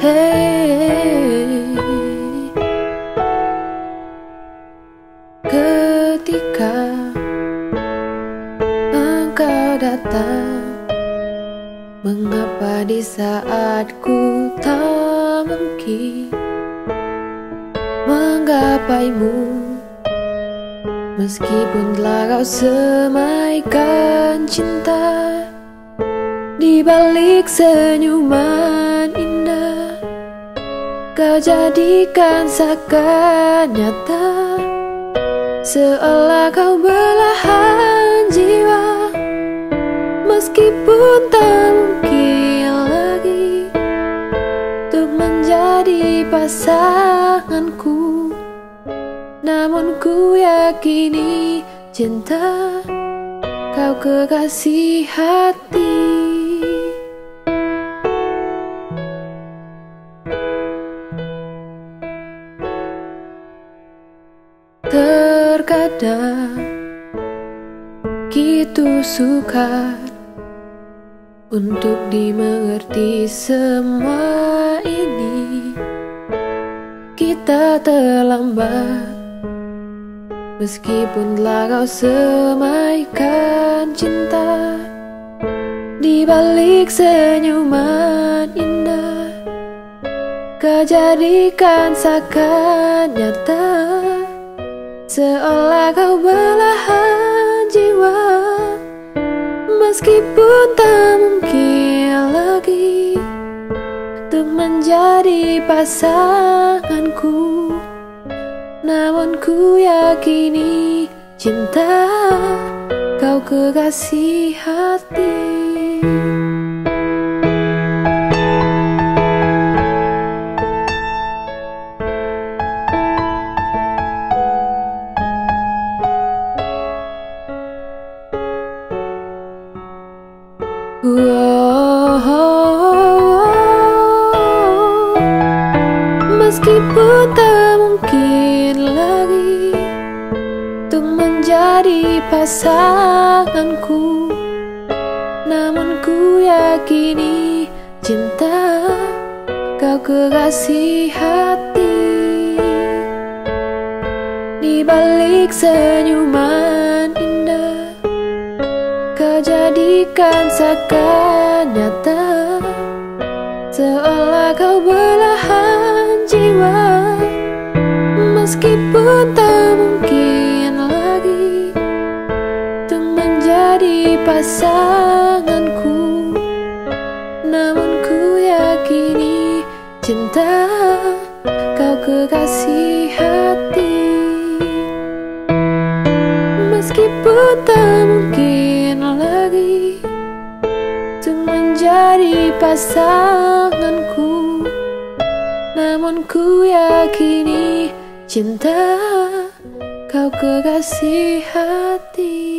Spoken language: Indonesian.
Hey, ketika engkau datang, mengapa di saat ku tak mungkin menggapaimu, meskipun telah kau semaikan cinta di balik senyuman indah. Kau jadikan seakan nyata, seolah kau belahan jiwa, meskipun tak mungkin lagi untuk menjadi pasanganku. Namun ku yakini cinta kau kekasih hati. Terkadang gitu sukar untuk dimengerti semua ini. Kita terlambat, meskipun telah kau semaikan cinta di balik senyuman indah. Kau jadikan seakan nyata, seolah kau belahan jiwa, meskipun tak mungkin lagi untuk menjadi pasanganku. Namun ku yakini cinta kau kekasih hati. Meskipun tak mungkin lagi untuk menjadi pasanganku, namun ku yakini cinta kau kekasih hati. Di balik senyuman indah, kau jadikan seakan nyata, seolah kau belahan jiwa, meskipun tak mungkin lagi untuk menjadi pasanganku. Namun ku yakini cinta kau kekasih hati. Meskipun tak mungkin lagi untuk menjadi pasanganku, namun ku yakini cinta kau kekasih hati.